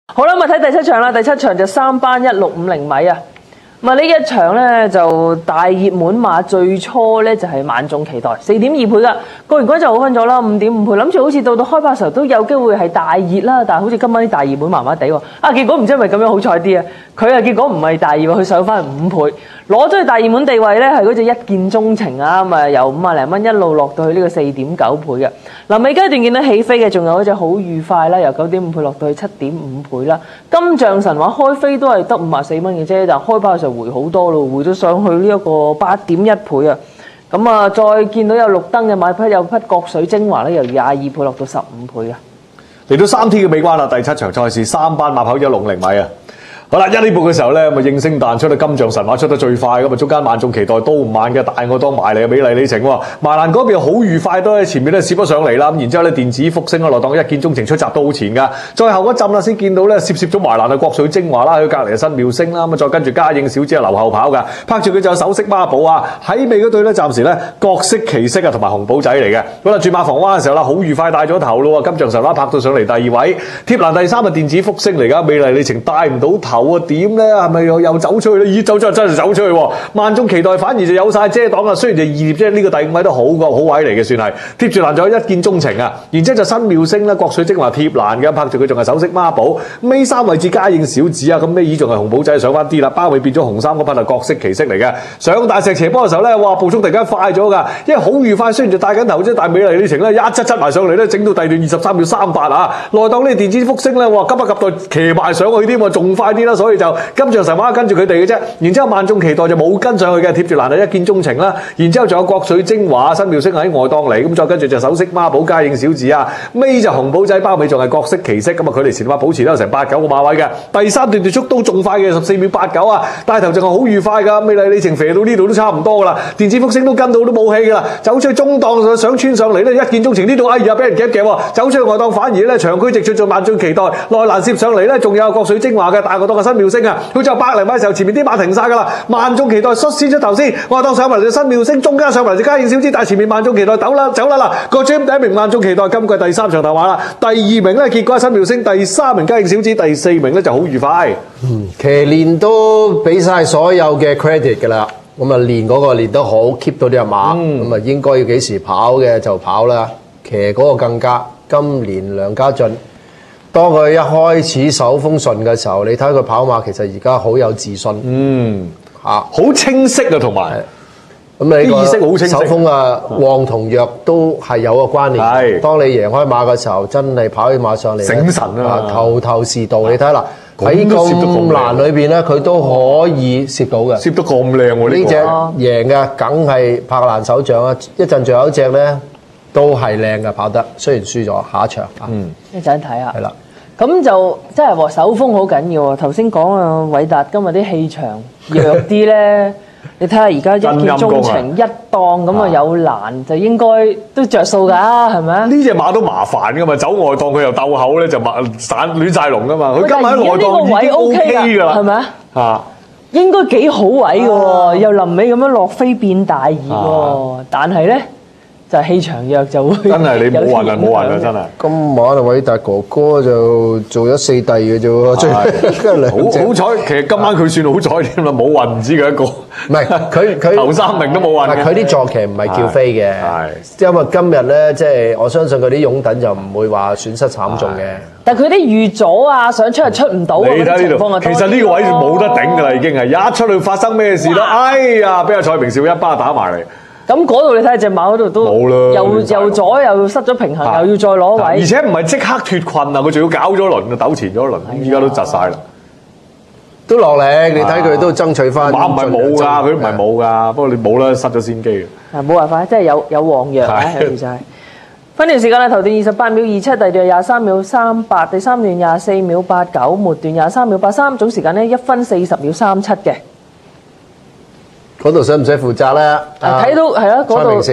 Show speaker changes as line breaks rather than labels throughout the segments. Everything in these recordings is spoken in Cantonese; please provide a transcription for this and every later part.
好啦，咁啊睇第七場啦，第七場就3班1650米啊。咁啊呢一場咧就大熱門馬，最初咧就係萬眾期待4.2倍噶，過完關就好翻咗啦，5.5倍，諗住好似到開拍嘅時候都有機會係大熱啦，但係好似今晚啲大熱門麻麻地喎，結果唔知係咪咁樣好彩啲啊？佢結果唔係大熱喎，佢上翻5倍，攞咗去大熱門地位咧係嗰隻一見鍾情啊，咁啊由50零蚊一路落到去呢個4.9倍嘅。嗱尾階段見到起飛嘅，仲有嗰隻好愉快啦，由9.5倍落到去7.5倍啦。金像神話開飛都係得54蚊嘅啫，但係開拍嘅時候回好多咯，回咗上去呢一個8.1倍啊。咁啊，再見到有綠燈嘅買匹有匹國水精華咧，由22倍落到15倍啊。
嚟到3天嘅尾關啦，第七場賽事3班馬跑160米啊。好啦，1呢步嘅時候咧，咪應聲彈出啦，金像神話出得最快咁啊，中間萬眾期待都唔慢嘅大愛當埋嚟嘅美麗里程喎，麻蘭嗰邊好愉快都喺前面咧攝咗上嚟啦，咁然之後咧電子福星啊落檔一見鍾情出閘都好前噶，再後一陣啦先見到咧攝咗麻蘭嘅國水精華啦，佢隔離嘅新妙星啦，咁啊再跟住嘉應小姐留後跑噶，拍住佢就有首飾孖寶啊，喺尾嗰對咧暫時咧各色奇色啊同埋紅寶仔嚟嘅，好啦轉馬房灣嘅時候啦，好愉快帶咗頭咯喎，金像神話拍到上嚟第2位，貼欄第3係電子福星嚟噶，美麗里程帶唔到頭啊，點咧？係咪又走出去咧？咦，走出去真係走出去喎！萬眾期待反而就有晒遮擋啊！雖然就2列啫，呢個第5位都好個好位嚟嘅，算係貼住欄仲有一見鍾情啊！然之後就新妙星啦，國水精華貼欄嘅，拍住佢仲係首飾孖寶。尾3位置嘉應小子啊，咁尾2仲係紅寶仔上翻啲啦，包尾變咗紅衫嗰匹係各色奇色嚟嘅。上大石斜坡嘅時候咧，哇步速突然間快咗㗎，因為好愉快，雖然就帶緊頭啫，但係美麗里程咧一7埋上嚟咧，整到第2段23秒38啊！內檔呢電子福星咧，哇急不及待騎埋上去添喎，仲快啲啦，所以就金像神話跟住佢哋嘅啫，然之後萬眾期待就冇跟上去嘅，貼住欄就一見鍾情啦，然之後仲有國水精華、新妙星喺外檔嚟，咁再跟住就首飾孖寶嘉應小子啊，尾就紅寶仔包尾仲係各色奇色，咁啊距離前馬保持都有成8-9個馬位嘅，第3段段速都仲快嘅14秒89啊，帶頭仲係好愉快㗎，美麗里程肥到呢度都差唔多㗎啦，電子福星都跟到都冇氣㗎啦，走出去中檔想穿上嚟咧，一見鍾情呢度哎呀俾人夾夾喎，走出去外檔反而咧長驅直進，做萬眾期待，內欄攝上嚟咧仲有國水精華嘅大個檔嘅新妙星啊，佢就100零米嘅時候前面啲馬停晒㗎啦，萬眾期待率先出頭先，外檔上埋就新妙星，中間上埋就嘉應小子，但係前面萬眾期待走啦嗱，個 Gym 第1名萬眾期待今季第3場頭馬啦，第2名咧結果係新妙星，第3名嘉應小子，第4名咧就好愉快。
騎練都俾晒所有嘅 credit 㗎啦，咁啊練嗰個練得好 keep 到啲隻馬，咁啊應該要幾時跑嘅就跑啦，騎嗰個更加。今年梁家俊當佢一開始手風順嘅時候，你睇佢跑馬其實而家好有自信，好
清晰啊，同埋
咁你
意識好清晰，
手風啊旺同弱都係有個關聯。係，當你贏開馬嘅時候，真係跑起馬上嚟
醒神啊，
頭是道。你睇啦，喺咁難裏邊咧，佢都可以攝到嘅，攝
得咁靚喎！
呢隻贏嘅梗係拍爛手掌啊！一陣仲有一隻咧。都係靚嘅跑得，雖然輸咗下一場
一陣睇下。
係啦，
咁就即係話手風好緊要喎。頭先講啊，偉達今日啲氣場弱啲咧，你睇下而家一見鍾情一檔咁啊有難，就應該都着數㗎，係咪啊？
呢隻馬都麻煩㗎嘛，走外檔佢又鬥口咧，就散亂晒龍㗎嘛。佢今日喺內檔已經 OK 㗎啦，
係咪啊？應該幾好位㗎喎，又臨尾咁樣落飛變大熱喎，但係咧。就氣場弱就會
真係你冇運啊，冇運啊，真係。
今晚啊，偉達哥哥就做咗4弟嘅啫喎，
好彩，其實今晚佢算好彩添啦，冇運唔止佢一個。
唔係佢
頭3名都冇運嘅。
佢啲坐騎唔係叫飛嘅，因為今日咧，即係我相信佢啲擁躉就唔會話損失慘重嘅。
但係佢啲預咗啊，想出出唔到啊，
你睇呢度，其實呢個位冇得頂㗎啦，已經係一出去發生咩事啦？哎呀，俾阿蔡明少一巴打埋嚟。
咁嗰度你睇下隻馬嗰度都又左又失咗平衡，又要再攞位，
而且唔係即刻脫困啊！佢仲要搞咗輪啊，糾纏咗輪，依家都窒晒啦，
都落嚟。你睇佢都爭取翻。
馬唔係冇㗎，佢唔係冇㗎，不過你冇啦，失咗先機。
冇辦法，即係有旺弱啊，有時就係。分段時間啦，頭段28秒27，第二段23秒38，第三段24秒89，末段23秒83，總時間咧1分40秒37嘅。
嗰度使唔使負責咧？
睇到係啦，嗰度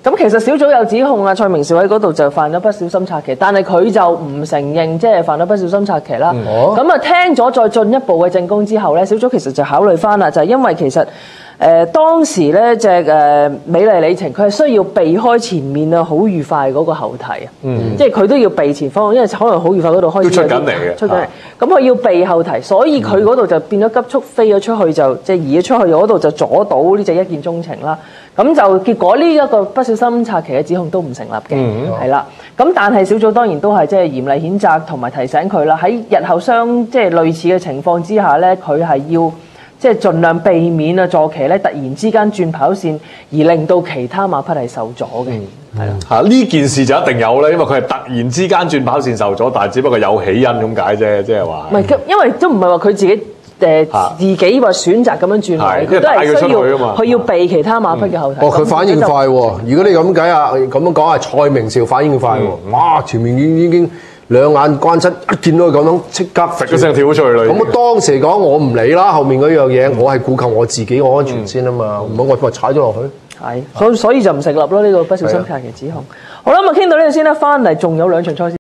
咁其實小組有指控啊，蔡明紹喺嗰度就犯咗不小心拆旗，但係佢就唔承認即係犯咗不小心拆旗啦。咁啊聽咗再進一步嘅證供之後咧，小組其實就考慮翻啦，就係因為其實當時咧隻美麗里程佢係需要避開前面啊好愉快嗰個後蹄啊，即係佢都要避前方，因為可能好愉快嗰度開始
都出緊嚟嘅，
出緊嚟，咁佢要避後蹄，所以佢嗰度就變咗急速飛咗出去，就即係移咗出去嗰度就阻到呢隻一見鍾情啦。咁就結果呢一個不小心拆旗嘅指控都唔成立嘅，係啦。咁但係小組當然都係即係嚴厲譴責同埋提醒佢啦。喺日後即係類似嘅情況之下咧，佢係要即係盡量避免啊坐騎咧突然之間轉跑線，而令到其他馬匹係受阻嘅，係啦。
嚇呢件事就一定有啦，因為佢係突然之間轉跑線受阻，但係只不過有起因咁解啫，即係話。
唔係，因為都唔係話佢自己。自己話選擇咁樣轉位，佢都係需要佢要避其他馬匹嘅後蹄。
佢反應快喎！如果你咁解啊，咁樣講係蔡明紹反應快喎！哇，前面已經兩眼關七，一見到佢咁樣即刻
揈咗聲跳出去啦。
咁我當時講我唔理啦，後面嗰樣嘢我係顧及我自己嘅安全先啊嘛，唔好我踩咗落去。
係，所以就唔成立咯呢個不小心拆旗指控。好啦，咁啊傾到呢度先啦，翻嚟仲有兩場賽事。